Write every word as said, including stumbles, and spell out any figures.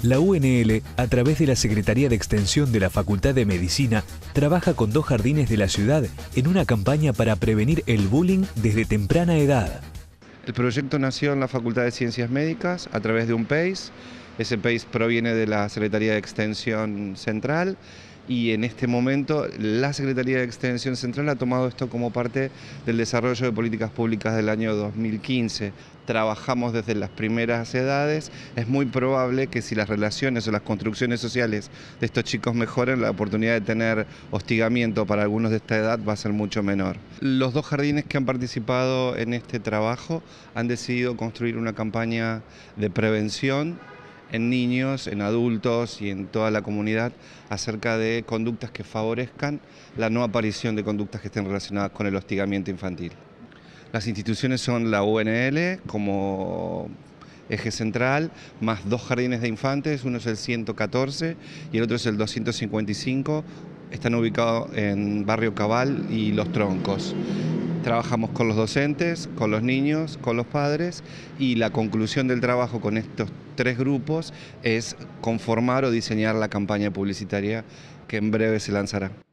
La U N L, a través de la Secretaría de Extensión de la Facultad de Medicina, trabaja con dos jardines de la ciudad en una campaña para prevenir el bullying desde temprana edad. El proyecto nació en la Facultad de Ciencias Médicas a través de un P A C E. Ese P A C E proviene de la Secretaría de Extensión Central y en este momento la Secretaría de Extensión Central ha tomado esto como parte del desarrollo de políticas públicas del año dos mil quince. Trabajamos desde las primeras edades. Es muy probable que si las relaciones o las construcciones sociales de estos chicos mejoren, la oportunidad de tener hostigamiento para algunos de esta edad va a ser mucho menor. Los dos jardines que han participado en este trabajo han decidido construir una campaña de prevención en niños, en adultos y en toda la comunidad acerca de conductas que favorezcan la no aparición de conductas que estén relacionadas con el hostigamiento infantil. Las instituciones son la U N L como eje central, más dos jardines de infantes, uno es el ciento catorce y el otro es el doscientos cincuenta y cinco, están ubicados en Barrio Cabal y Los Troncos. Trabajamos con los docentes, con los niños, con los padres y la conclusión del trabajo con estos tres grupos es conformar o diseñar la campaña publicitaria que en breve se lanzará.